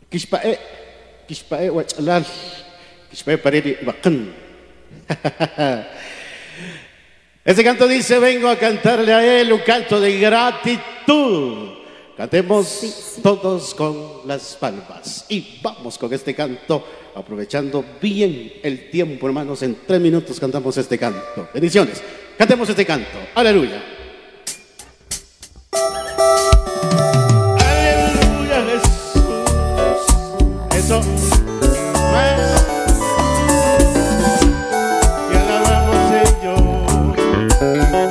Kishpae, Kishpae Huachalal, Kishpae Pareri Bacán. Este canto dice: vengo a cantarle a él un canto de gratitud. Cantemos todos con las palmas. Y vamos con este canto, aprovechando bien el tiempo, hermanos. En 3 minutos cantamos este canto. Bendiciones. Cantemos este canto. Aleluya. Aleluya, Jesús. Eso. Más. Y alabamos, Señor.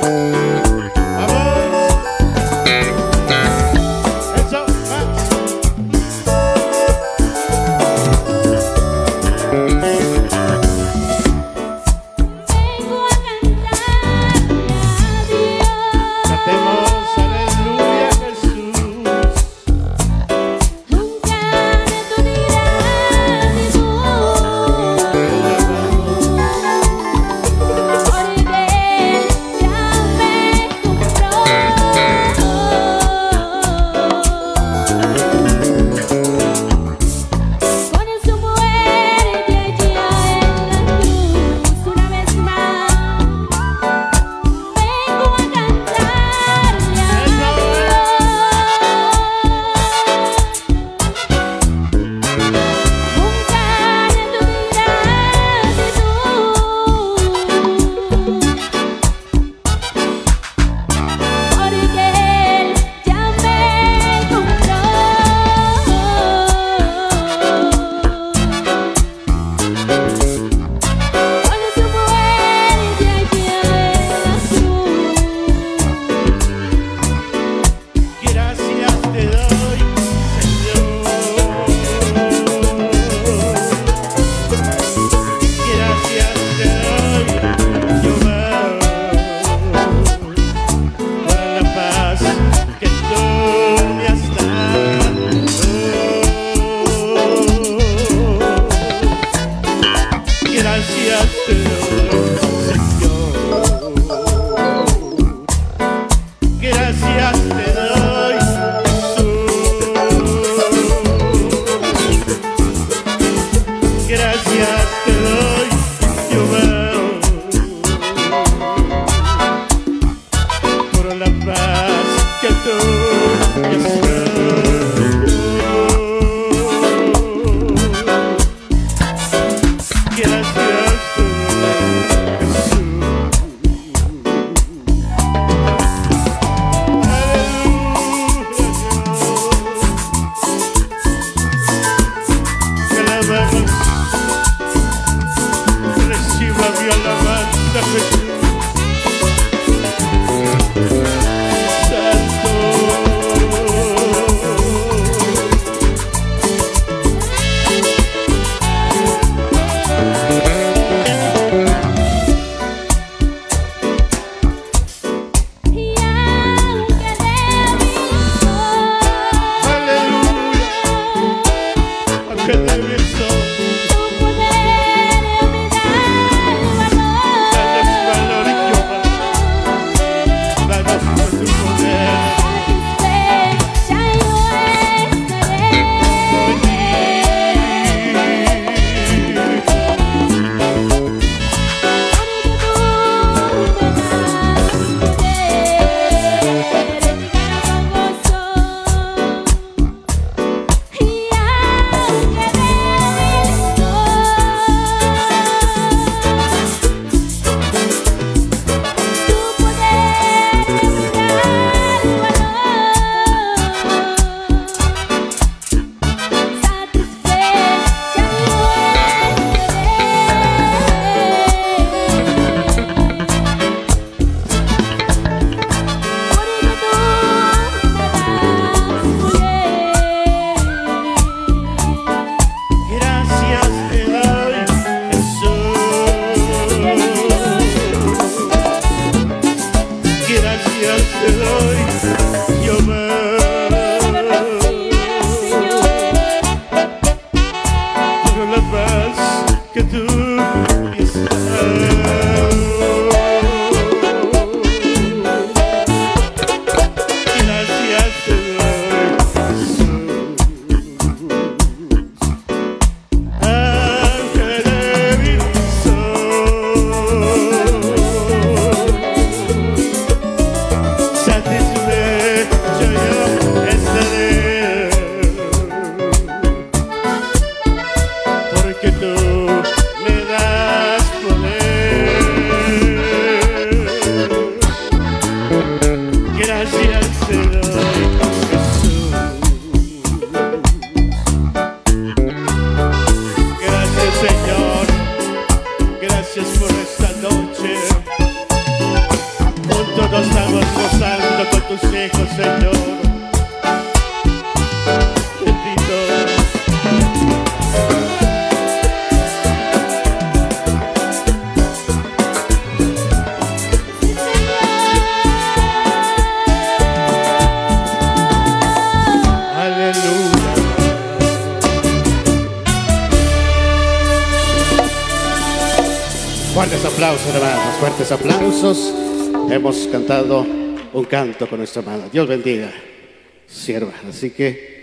Fuertes aplausos, hermanos, fuertes aplausos. Hemos cantado un canto con nuestra hermana. Dios bendiga, sierva. Así que